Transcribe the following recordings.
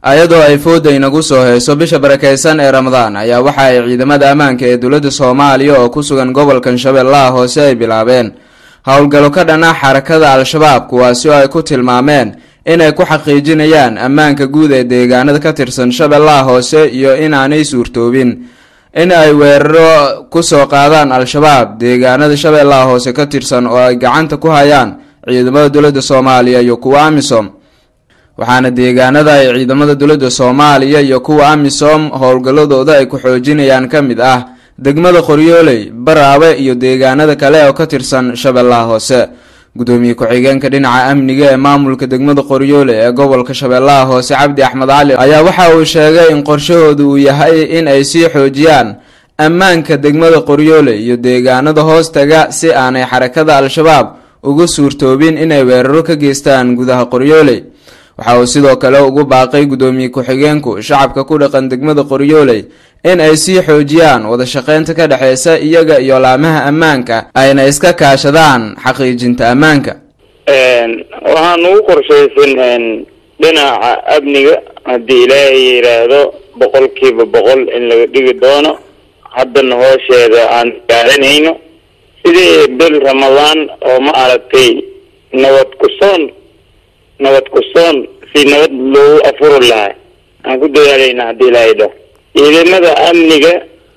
ayadoo ay fooda inagu soo hayso bisha barakeysan ee Ramadaan ayaa waxa ay ciidamada ammaanka ee dawladda Soomaaliya oo ku sugan gobolkan Shabeellaha Hoose ay bilaabeen hawlgallo ka dhan ah xarakada Al-Shabaab kuwaasi oo ay ku tilmaameen inay ku xaqiijinayaan ammaanka guud ee deegaanada ka tirsan Shabeellaha Hoose iyo inaanay suurtoobin in ay weeraro ku soo qaadaan Al-Shabaab deegaanada Shabeellaha Hoose ka tirsan oo ay gacanta ku hayaan ciidamada dawladda Soomaaliya iyo kuwa AMISOM waxaana deegaanada ay ciidamada dawladda Soomaaliya iyo kuwa AMISOM howlgaladooda ay ku xoojinayaan kamid ah degmada Qoryooley Baraawe iyo deegaanada kale oo ka tirsan Shabeellaha Hoose gudoomiye ku-xigeenka dhinaca amniga ee maamulka degmada Qoryooley ee gobolka Shabeellaha Hoose Cabdi Axmed Cali ayaa waxa uu sheegay in qorshahoodu uu yahay in ay sii xoojiyaan ammaanka degmada Qoryooley iyo deegaanada hoostaga si aanay xarakada Al-Shabaab ugu suurtoobin inay weeraro ka geystaan gudaha Qoryooley waxa uu sidoo kale ugu baaqay gudoomiye ku-xigeenku shacabka ku dhaqan degmada Qoryooley in ay sii xoojiyaan wada shaqeynta ka dhaxeysa iyaga iyo laamaha ammaanka ayna iska kaashadaan xaqiijinta ammaanka waxaan ugu qorsheysan dhinaca amniga haddii Ilaahay yiraahdo 100% in laga dhigi doono haddana hoosheeda aan gaaranayno sidii bil Ramadaan oo ma aragtay nabad ku soon si nabad loo afuro lahaa aan ku dadaalayna haddii Ilaahay do ciidamada amniga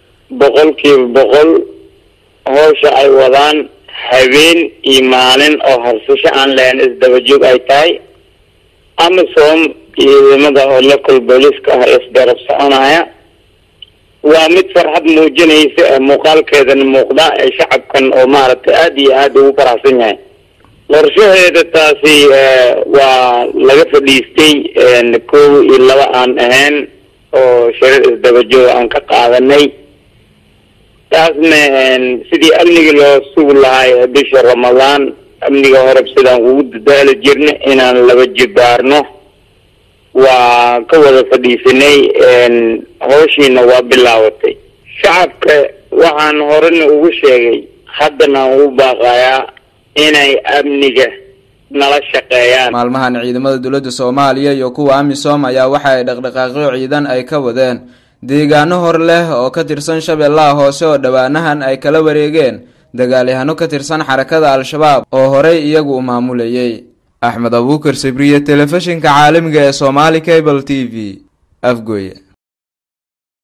100% howsha ay wadaan habeen iyo maalin oo harsasho aan leen isdaba joog ay tahay AMISOM ciidamada oo local police ka isdarab soconaya waa mid farxad muujinaysa muuqaalkeedana muuqda ee shacabkan oo maaragtay aad iyo aad ugu faraxsan yahay qorshaheeda taasi waa laga fadhiistay 1 iyo 2 aan ahayn oo shirar isdaba joog aan ka qaadanay taasna sidii amniga loo sugi lahaa bisha Ramadaan amniga hore sidaan ugu dadaali jirnay inaan laba jibaarno waa ka wada fadhiisanay howshiina waa bilaawatay shacabka waxaan horena ugu sheegay haddana ugu baaqayaa inay amniga nala shaqeeyaan maalmahan ciidamada dawladda Soomaaliya iyo kuwa AMISOM ayaa waxa ay dhaqdhaqaaqyo ciidan ay ka wadeen deegaano hor leh oo ka tirsan Shabeellaha Hoose oo dhawaanahan ay kala wareegeen dagaalyahano ka tirsan xarakada Al-Shabaab oo horey iyagu u maamulayay Axmed Abuukar Sabriye telefishinka caalamiga ee Somali Cable TV Afgoye.